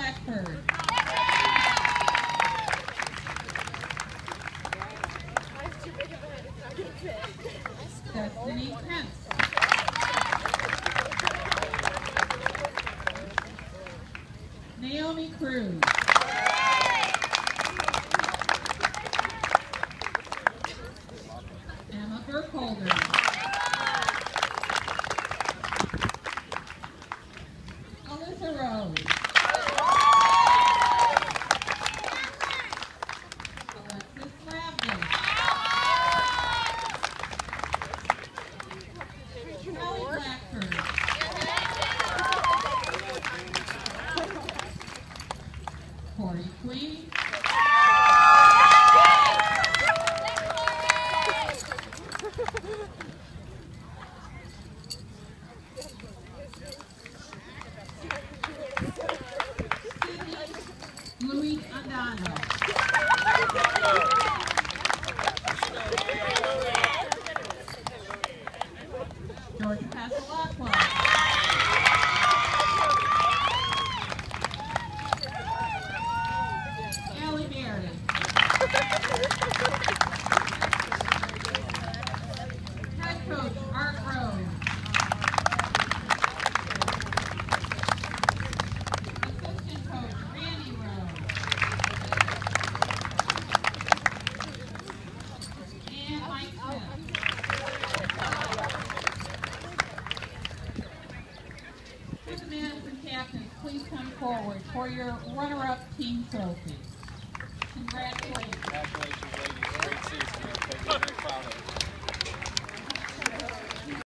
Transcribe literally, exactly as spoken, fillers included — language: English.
Blackford. Destiny Pence. Naomi Cruz. Emma Burkholder. Alyssa Rose. Alexis Lavin. Kelly Blackford. Corey Queen. Louis Andano. Georgia Pasalacqua. Allie Meredith. Head coach Art Rose. Assistant coach Randy Rose. And Mike Smith. Would the Madison captains please come forward for your runner-up team trophy? Congratulations. Congratulations, ladies. Great season. We're very proud of you.